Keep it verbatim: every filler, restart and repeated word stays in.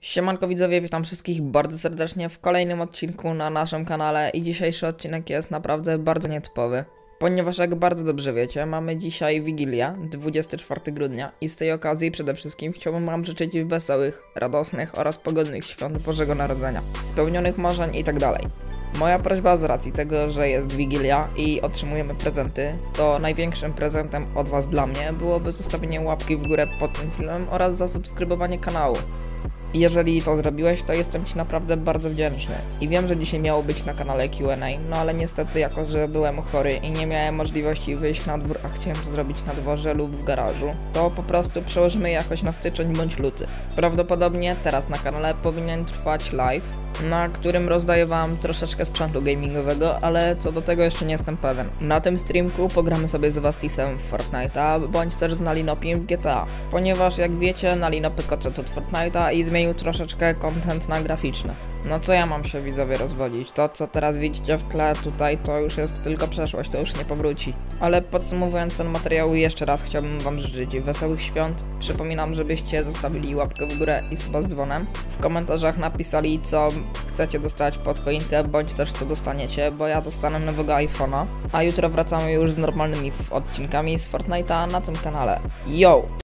Siemanko widzowie, witam wszystkich bardzo serdecznie w kolejnym odcinku na naszym kanale i dzisiejszy odcinek jest naprawdę bardzo nietypowy. Ponieważ jak bardzo dobrze wiecie, mamy dzisiaj Wigilię, dwudziestego czwartego grudnia i z tej okazji przede wszystkim chciałbym wam życzyć wesołych, radosnych oraz pogodnych świąt Bożego Narodzenia, spełnionych marzeń i tak dalej. Moja prośba z racji tego, że jest Wigilia i otrzymujemy prezenty, to największym prezentem od was dla mnie byłoby zostawienie łapki w górę pod tym filmem oraz zasubskrybowanie kanału. Jeżeli to zrobiłeś, to jestem ci naprawdę bardzo wdzięczny. I wiem, że dzisiaj miało być na kanale Q and A, no ale niestety jako, że byłem chory i nie miałem możliwości wyjść na dwór, a chciałem to zrobić na dworze lub w garażu, to po prostu przełożymy jakoś na styczeń bądź luty. Prawdopodobnie teraz na kanale powinien trwać live, na którym rozdaję wam troszeczkę sprzętu gamingowego, ale co do tego jeszcze nie jestem pewien. Na tym streamku pogramy sobie z Wastisem w Fortnite'a, bądź też z Nalinopim w G T A. Ponieważ jak wiecie, Nalinopy odszedł od Fortnite'a i zmienił troszeczkę content na graficzny. No co ja mam się widzowie rozwodzić? To co teraz widzicie w tle tutaj to już jest tylko przeszłość, to już nie powróci. Ale podsumowując ten materiał jeszcze raz chciałbym wam życzyć wesołych świąt. Przypominam, żebyście zostawili łapkę w górę i suba z dzwonem. W komentarzach napisali co chcecie dostać pod choinkę, bądź też co dostaniecie, bo ja dostanę nowego iPhone'a. A jutro wracamy już z normalnymi odcinkami z Fortnite'a na tym kanale. Yo!